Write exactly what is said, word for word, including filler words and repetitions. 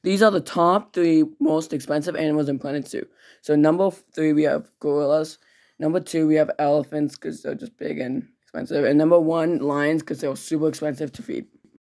These are the top three most expensive animals in Planet Zoo. So number three, we have gorillas. Number two, we have elephants because they're just big and expensive. And number one, lions because they're super expensive to feed.